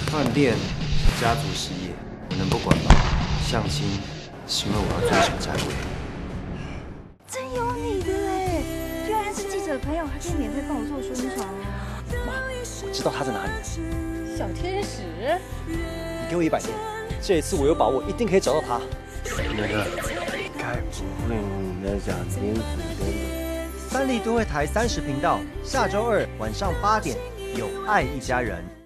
饭店是家族事业，我能不管吗？相亲是因为我要追求家规。 真有你的嘞！居然是记者的朋友，还可以免费帮我做宣传哦。 妈，我知道他在哪里了。 小天使， 你给我100天，这一次我有把握，一定可以找到他。 那个，该不会你在讲天子天三立都会台30频道，下周2晚上8点，有爱一家人。